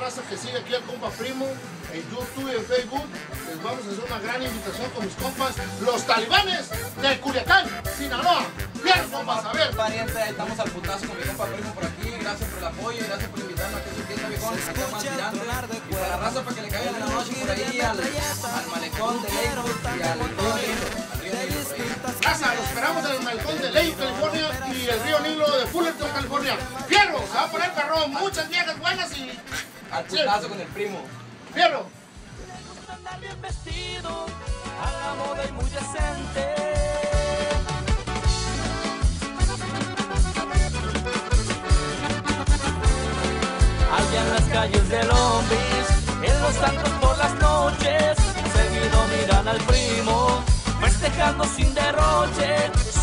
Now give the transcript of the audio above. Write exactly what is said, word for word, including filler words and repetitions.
raza que sigue aquí al compa Primo en YouTube y en Facebook. Les vamos a hacer una gran invitación con mis compas, los talibanes de Culiacán, Sinaloa. Bien, compas, a ver. Pariente, estamos al putazo con mi compa Primo por aquí. Gracias por el apoyo y gracias por invitarnos a que su tienda, viejón. Acá más tirante. Y para la raza, para que le caigan en la noche por ahí al, al malecón de Lakewood y al río Nilo. Al río Nilo por ahí. Raza, los esperamos en el malecón de Lakewood, California y el río Nilo de Fullerton, California. Fierro, se va a poner carrón, muchas viejas buenas y... Al putazo con el Primo. Fierro. Andar bien vestido, a la moda y muy decente. Allá en las calles de Long Beach, en los antros por las noches, seguido miran al Primo, festejando sin derroche.